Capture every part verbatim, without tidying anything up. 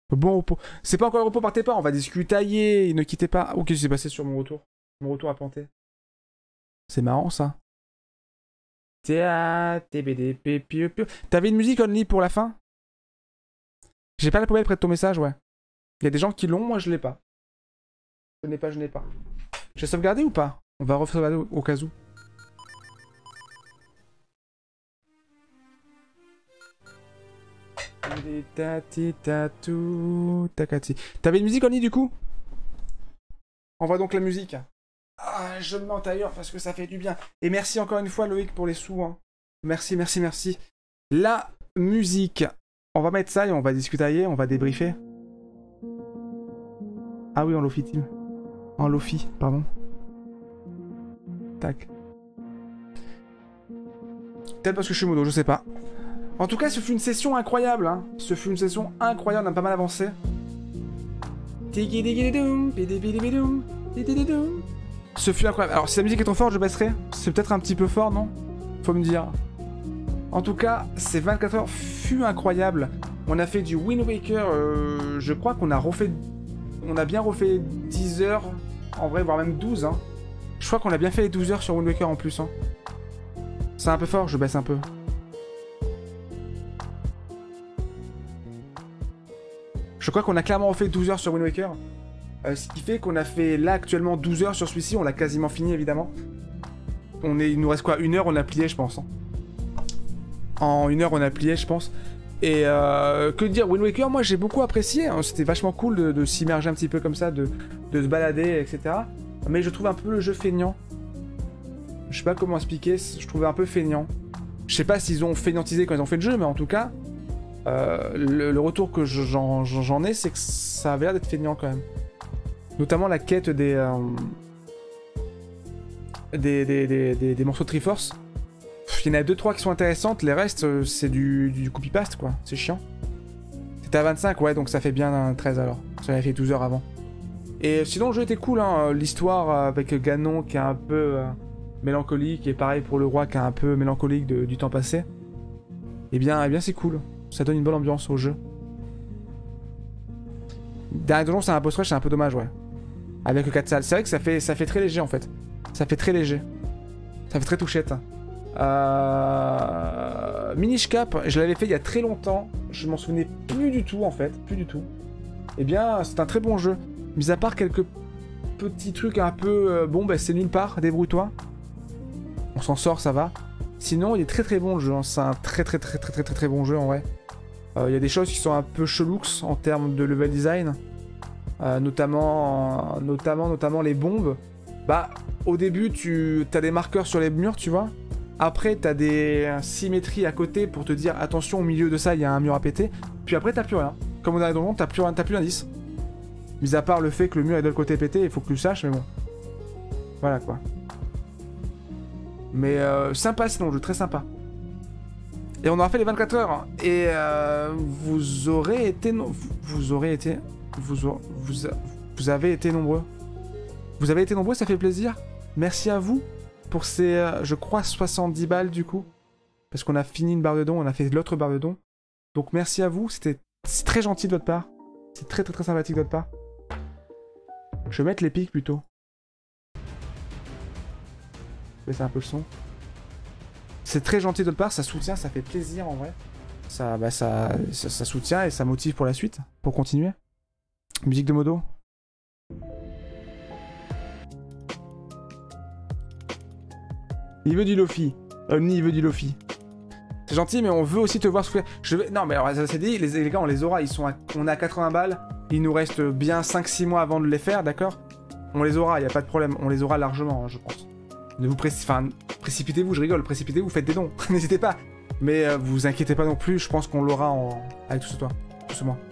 Bon repos. C'est pas encore le repos, partez pas, on va discutailler, ne quittez pas. Oh, qu'est-ce qui s'est passé sur mon retour? Mon retour à planter. C'est marrant ça. T'avais une musique only pour la fin? J'ai pas la poubelle près de ton message, ouais. Il y a des gens qui l'ont, moi je l'ai pas. Je n'ai pas, je n'ai pas. J'ai sauvegardé ou pas? On va re-sauvegarder au, au cas où. T'avais une musique only du coup? Envoie donc la musique. Ah, je me mets en tailleur parce que ça fait du bien. Et merci encore une fois Loïc pour les sous. Hein. Merci, merci, merci. La musique. On va mettre ça et on va discuter, on va débriefer. Ah oui, en Lofi Team. En Lofi, pardon. Tac. Peut-être parce que je suis modo, je sais pas. En tout cas, ce fut une session incroyable. Hein. Ce fut une session incroyable, on a pas mal avancé. Ce fut incroyable. Alors, si la musique est trop forte, je baisserai. C'est peut-être un petit peu fort, non? Faut me dire. En tout cas, ces vingt-quatre heures fut incroyable. On a fait du Wind Waker. Euh, je crois qu'on a refait... On a bien refait dix heures. En vrai, voire même douze. Hein. Je crois qu'on a bien fait les douze heures sur Wind Waker en plus. Hein. C'est un peu fort, je baisse un peu. Je crois qu'on a clairement refait douze heures sur Wind Waker. Euh, ce qui fait qu'on a fait là actuellement douze heures sur celui-ci. On l'a quasiment fini évidemment. On est, il nous reste quoi? Une heure, on a plié, je pense. Hein. En une heure, on a plié, je pense. Et euh, que dire, Wind Waker, moi j'ai beaucoup apprécié. Hein. C'était vachement cool de, de s'immerger un petit peu comme ça, de, de se balader, et cetera. Mais je trouve un peu le jeu feignant. Je sais pas comment expliquer, je trouvais un peu feignant. Je sais pas s'ils ont feignantisé quand ils ont fait le jeu, mais en tout cas, euh, le, le retour que j'en j'en ai, c'est que ça avait l'air d'être feignant quand même. Notamment la quête des, euh, des, des, des, des, des morceaux de Triforce. Il y en a deux trois qui sont intéressantes, les restes, euh, c'est du, du copy-paste, quoi. C'est chiant. C'était à vingt-cinq, ouais, donc ça fait bien un treize alors. Ça avait fait douze heures avant. Et sinon, le jeu était cool, hein. L'histoire avec Ganon qui est un peu euh, mélancolique, et pareil pour le roi qui est un peu mélancolique de, du temps passé. Eh bien, eh bien c'est cool. Ça donne une bonne ambiance au jeu. Dernier donjon, c'est un boss rush, c'est un peu dommage, ouais. Avec le quatre salles. C'est vrai que ça fait, ça fait très léger, en fait. Ça fait très léger. Ça fait très touchette. Euh... Minish Cap, je l'avais fait il y a très longtemps. Je m'en souvenais plus du tout, en fait. Plus du tout. Eh bien, c'est un très bon jeu. Mis à part quelques petits trucs un peu... Euh, bon, bah c'est nulle part, débrouille-toi. On s'en sort, ça va. Sinon, il est très très bon le jeu. Hein. C'est un très très très très très très très bon jeu, en vrai. Il euh, y a des choses qui sont un peu chelous en termes de level design. Euh, notamment, notamment, notamment les bombes. Bah, au début, tu as des marqueurs sur les murs, tu vois. Après, tu as des symétries à côté pour te dire attention, au milieu de ça, il y a un mur à péter. Puis après, t'as plus rien. Comme au dernier donjon, t'as plus, t'as plus d'indice. Mis à part le fait que le mur est de l'autre côté pété, il faut que tu le saches, mais bon. Voilà quoi. Mais euh, sympa sinon, jeu très sympa. Et on aura fait les vingt-quatre heures. Et euh, vous aurez été... No vous aurez été... Vous, aurez, vous, a, vous avez été nombreux. Vous avez été nombreux, ça fait plaisir. Merci à vous pour ces, euh, je crois, soixante-dix balles du coup. Parce qu'on a fini une barre de dons, on a fait l'autre barre de dons. Donc merci à vous, c'était très gentil de votre part. C'est très très très sympathique de votre part. Je vais mettre les pics plutôt. Je vais baisser un peu le son. C'est très gentil de votre part, ça soutient, ça fait plaisir en vrai. Ça, bah, ça, ça, ça soutient et ça motive pour la suite, pour continuer. Musique de modo. Il veut du Lofi. Omni, il veut du Lofi. C'est gentil, mais on veut aussi te voir souffrir. Je vais... Non, mais alors, ça c'est dit, les, les gars, on les aura. Ils sont à... On est à quatre-vingts balles. Il nous reste bien cinq six mois avant de les faire, d'accord? On les aura, il n'y a pas de problème. On les aura largement, hein, je pense. Ne vous préci... enfin, précipitez-vous, je rigole. Précipitez-vous, faites des dons. N'hésitez pas. Mais euh, vous inquiétez pas non plus. Je pense qu'on l'aura en... avec tout ce toi. Tout ce mois.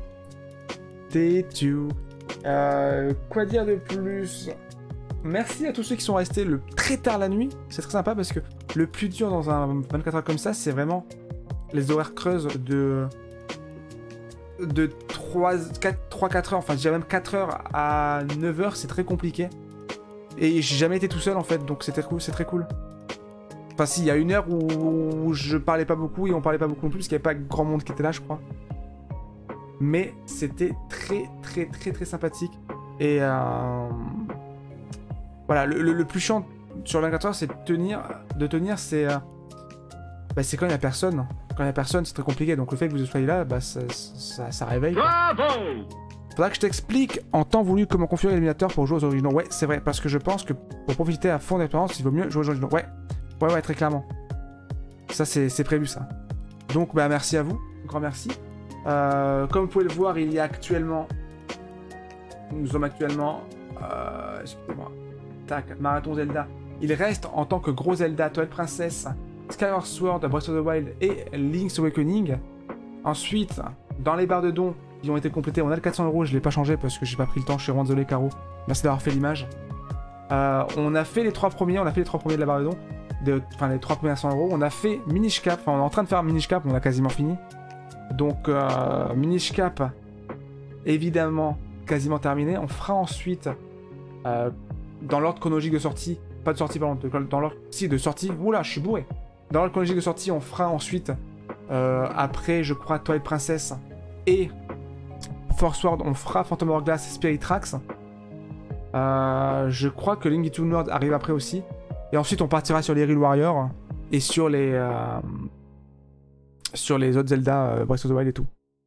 T-tu. Euh, quoi dire de plus? Merci à tous ceux qui sont restés le très tard la nuit. C'est très sympa parce que le plus dur dans un vingt-quatre heures comme ça, c'est vraiment les horaires creuses de de trois quatre heures, enfin je dirais même quatre heures à neuf heures, c'est très compliqué. Et j'ai jamais été tout seul en fait, donc c'était cool, c'est très cool. Enfin si, il y a une heure où je parlais pas beaucoup et on parlait pas beaucoup non plus parce qu'il n'y avait pas grand monde qui était là, je crois. mais c'était très très très très sympathique. Et euh... voilà, le, le, le plus chiant sur vingt-quatre heures, c'est de tenir, de tenir, c'est euh... bah, c'est quand il n'y a personne. Quand il n'y a personne, c'est très compliqué. Donc le fait que vous soyez là, bah, ça, ça, ça réveille. Bravo! Faudra que je t'explique en temps voulu comment configurer l'éliminateur pour jouer aux originaux. Ouais, c'est vrai, parce que je pense que pour profiter à fond de l'expérience, il vaut mieux jouer aux originaux. Ouais, ouais, ouais, très clairement. Ça, c'est prévu, ça. Donc, bah, merci à vous. Un grand merci. Euh, comme vous pouvez le voir, il y a actuellement... Nous sommes actuellement... Euh, Excusez-moi. Tac, Marathon Zelda. Il reste en tant que gros Zelda, Twilight Princess, Skyward Sword, Breath of the Wild et Link's Awakening. Ensuite, dans les barres de dons qui ont été complétées, on a le quatre cents euros. Je ne l'ai pas changé parce que j'ai pas pris le temps. Je suis vraiment désolé, Caro. Merci d'avoir fait l'image. Euh, on a fait les trois premiers. On a fait les trois premiers de la barre de dons. De, enfin, les trois premiers à cent euros. On a fait Minish Cap. Enfin, on est en train de faire Minish Cap. On a quasiment fini. Donc, euh, Minish Cap, évidemment, quasiment terminé. On fera ensuite, euh, dans l'ordre chronologique de sortie, pas de sortie, pardon, dans l'ordre, si, de sortie. Oula, je suis bourré. Dans l'ordre chronologique de sortie, on fera ensuite, euh, après, je crois, Twilight Princess et Force World, on fera Phantom Hourglass et Spirit Tracks. Euh, je crois que Link Between Worlds arrive après aussi. Et ensuite, on partira sur les Hyrule Warriors et sur les, euh, sur les autres Zelda, euh, Breath of the Wild et tout.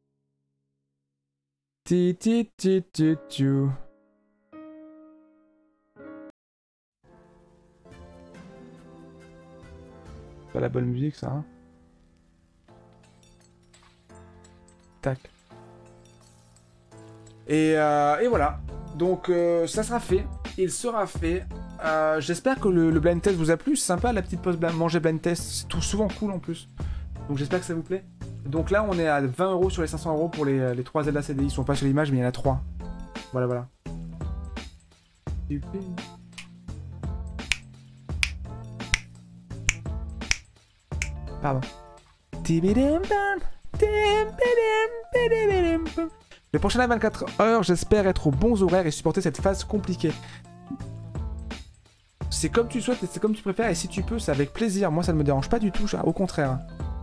Ti ti ti ti ti. Pas la bonne musique, ça. Hein. Tac. Et, euh, et voilà. Donc, euh, ça sera fait. Il sera fait. Euh, J'espère que le, le blind test vous a plu. C'est sympa, la petite pause blind, manger blind test. C'est tout souvent cool en plus. Donc, j'espère que ça vous plaît. Donc là, on est à vingt euros sur les cinq cents euros pour les, les trois Zelda C D I. Ils sont pas sur l'image, mais il y en a trois. Voilà, voilà. Pardon. Les prochaines vingt-quatre heures, j'espère être aux bons horaires et supporter cette phase compliquée. C'est comme tu souhaites et c'est comme tu préfères. Et si tu peux, c'est avec plaisir. Moi, ça ne me dérange pas du tout. Au contraire.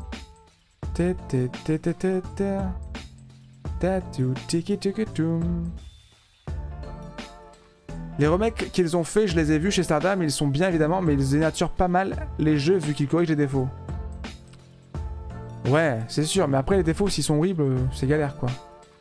Les remakes qu'ils ont fait, je les ai vus chez Stardom, ils sont bien évidemment, mais ils dénaturent pas mal les jeux vu qu'ils corrigent les défauts. Ouais, c'est sûr, mais après les défauts, s'ils sont horribles, c'est galère quoi.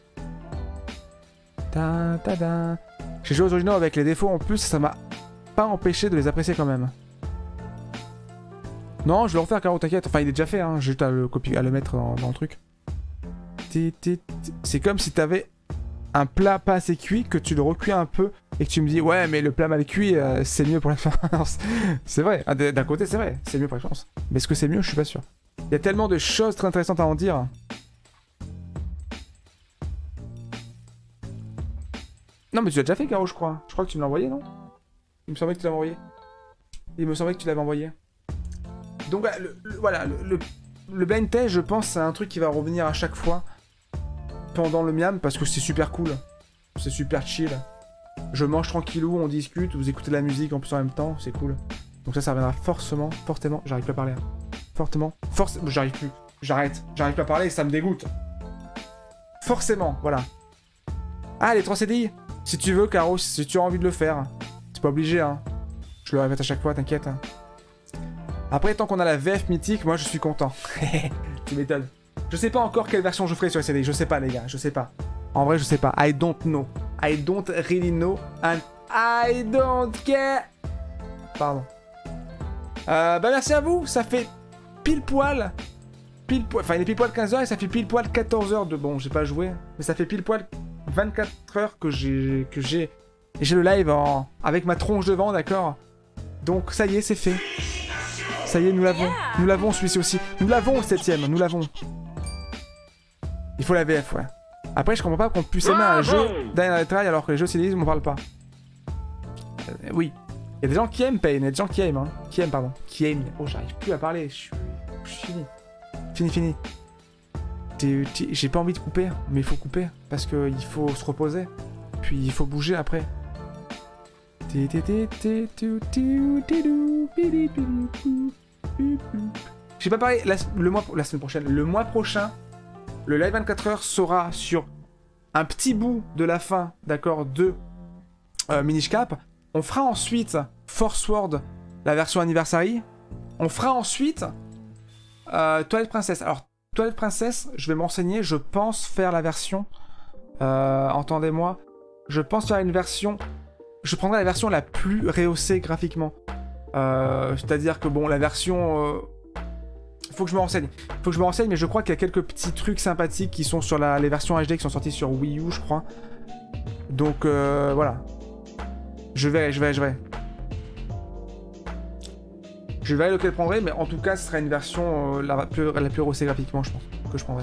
Ta ta ta. J'ai joué aux originaux avec les défauts en plus, ça m'a pas empêché de les apprécier quand même. Non, je vais le refaire, Caro, t'inquiète. Enfin, il est déjà fait, hein. J'ai juste à le, copier, à le mettre dans, dans le truc. C'est comme si t'avais un plat pas assez cuit, que tu le recuis un peu, et que tu me dis, ouais, mais le plat mal cuit, euh, c'est mieux pour l'expérience. C'est vrai, d'un côté, c'est vrai, c'est mieux pour l'expérience. Mais est-ce que c'est mieux? Je suis pas sûr. Il y a tellement de choses très intéressantes à en dire. Non, mais tu l'as déjà fait, Caro, je crois. Je crois que tu me l'as envoyé, non? Il me semblait que tu l'avais envoyé. Il me semblait que tu l'avais envoyé. Donc le, le, voilà, le, le, le blind test, je pense, c'est un truc qui va revenir à chaque fois pendant le miam, parce que c'est super cool. C'est super chill. Je mange tranquillou, on discute, vous écoutez de la musique en plus en même temps, c'est cool. Donc ça, ça reviendra forcément, fortement, j'arrive plus à parler. Hein. Fortement, force, j'arrive plus, j'arrête, j'arrive plus à parler, ça me dégoûte. Forcément, voilà. Ah, les trois C D I. Si tu veux, Caro, si tu as envie de le faire, c'est pas obligé, hein. Je le répète à chaque fois, t'inquiète. Hein. Après, tant qu'on a la V F mythique, moi je suis content. Tu m'étonnes. Je sais pas encore quelle version je ferai sur les C D I. Je sais pas, les gars. Je sais pas. En vrai, je sais pas. I don't know. I don't really know. And I don't care. Pardon. Euh, bah, merci à vous. Ça fait pile poil. Pile poil. Enfin, il est pile poil quinze heures et ça fait pile poil quatorze heures de. Bon, j'ai pas joué. Mais ça fait pile poil vingt-quatre heures que j'ai. Que j'ai. Et j'ai le live en. Avec ma tronche devant, d'accord? Donc, ça y est, c'est fait. Ça y est, nous l'avons. Nous l'avons, celui-ci aussi. Nous l'avons, le septième. Nous l'avons. Il faut la V F, ouais. Après, je comprends pas qu'on puisse aimer un jeu Dying Retry alors que les jeux C D I, on m'en parle pas. Euh, oui. Il y a des gens qui aiment Pain. Il y a des gens qui aiment, hein. Qui aiment, pardon. Qui aiment. Oh, j'arrive plus à parler. Je suis... Je suis fini. Fini, fini. J'ai pas envie de couper, mais il faut couper. Parce qu'il faut se reposer. Puis il faut bouger après. J'ai pas parlé la, le mois, la semaine prochaine. Le mois prochain, le live vingt-quatre heures sera sur un petit bout de la fin, d'accord, de euh, Minish Cap. On fera ensuite Force World, la version Anniversary. On fera ensuite euh, Toilette Princesse. Alors, Toilette Princesse, je vais m'enseigner. Je pense faire la version... Euh, entendez-moi. Je pense faire une version... Je prendrai la version la plus rehaussée graphiquement. Euh, C'est-à-dire que, bon, la version... Euh... Faut que je me renseigne. Faut que je me renseigne, mais je crois qu'il y a quelques petits trucs sympathiques qui sont sur la... les versions H D qui sont sorties sur Wii U, je crois. Donc, euh, voilà. Je verrai, je verrai, je verrai. Je verrai lequel je prendrai, mais en tout cas, ce sera une version euh, la, plus, la plus rehaussée graphiquement, je pense, que je prendrai.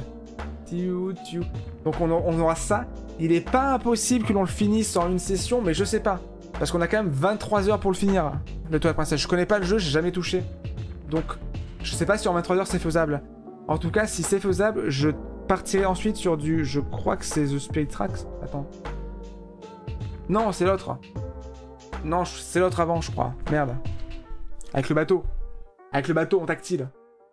Donc on, on aura ça. Il est pas impossible que l'on le finisse en une session, mais je sais pas. Parce qu'on a quand même vingt-trois heures pour le finir, le Toilette Princesse. Je connais pas le jeu, j'ai jamais touché. Donc, je sais pas si en vingt-trois heures c'est faisable. En tout cas, si c'est faisable, je partirai ensuite sur du... Je crois que c'est The Spirit Tracks. Attends. Non, c'est l'autre. Non, c'est l'autre avant, je crois. Merde. Avec le bateau. Avec le bateau en tactile.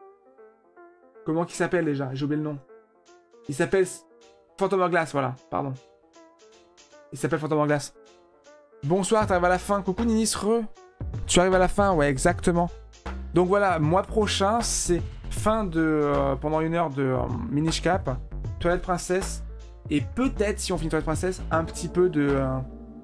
Comment qu'il s'appelle déjà? J'ai oublié le nom. Il s'appelle Phantom Hourglass, voilà, pardon. Il s'appelle Phantom Hourglass. Bonsoir, t'arrives à la fin. Coucou Ninis, re. Tu arrives à la fin, ouais, exactement. Donc voilà, mois prochain, c'est fin de... Euh, pendant une heure de euh, Minish Cap, Toilette Princesse, et peut-être, si on finit Toilette Princesse, un petit peu de... Euh,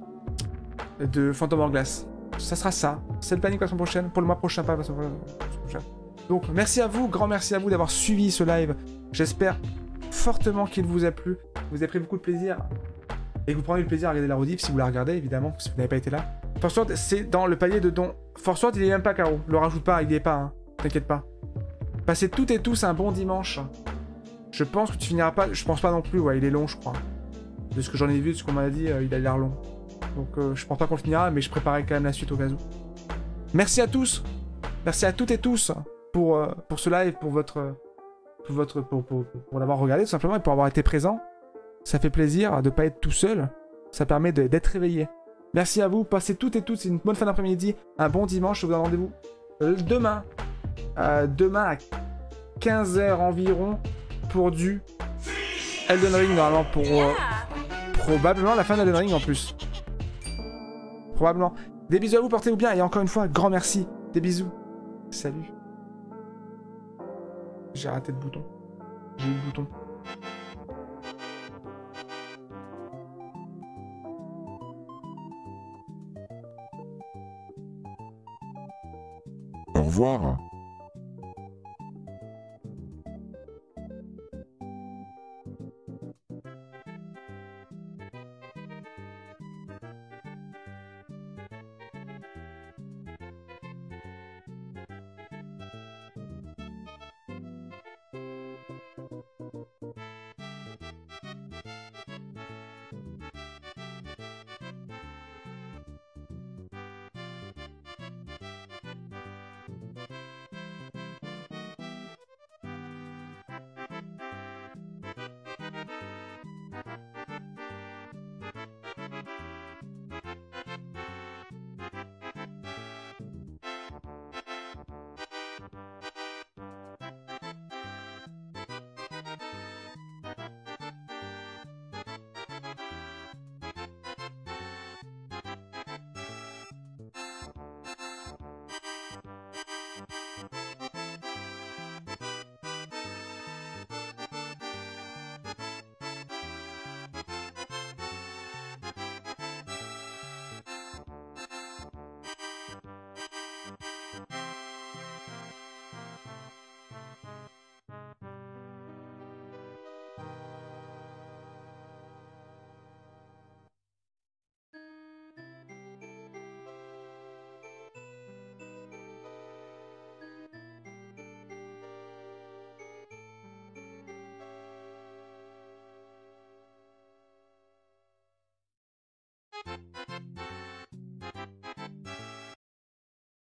de Phantom Hourglass. Ça sera ça. C'est le planning pour la semaine prochaine. Pour le mois prochain, pas la semaine prochaine. Donc, merci à vous, grand merci à vous d'avoir suivi ce live. J'espère fortement qu'il vous a plu. Vous avez pris beaucoup de plaisir. Et que vous prenez le plaisir à regarder la rediff si vous la regardez, évidemment, si vous n'avez pas été là. Force World, c'est dans le palier de dons. Force World, il est même pas, Caro. Le rajoute pas, il y est pas, hein. T'inquiète pas. Passez toutes et tous un bon dimanche. Je pense que tu finiras pas. Je pense pas non plus, ouais, il est long, je crois. De ce que j'en ai vu, de ce qu'on m'a dit, euh, il a l'air long. Donc, euh, je pense pas qu'on le finira, mais je préparais quand même la suite au cas où. Merci à tous. Merci à toutes et tous pour, euh, pour ce live, pour votre. Pour, votre, pour, pour, pour l'avoir regardé tout simplement et pour avoir été présent. Ça fait plaisir de ne pas être tout seul. Ça permet d'être réveillé. Merci à vous. Passez toutes et tous une bonne fin d'après-midi. Un bon dimanche. Je vous donne rendez-vous demain. Euh, demain à quinze heures environ pour du Elden Ring. Normalement pour euh, probablement la fin d'Elden Ring en plus. Probablement. Des bisous à vous. Portez-vous bien. Et encore une fois, grand merci. Des bisous. Salut. J'ai raté le bouton. J'ai eu le bouton. Au revoir.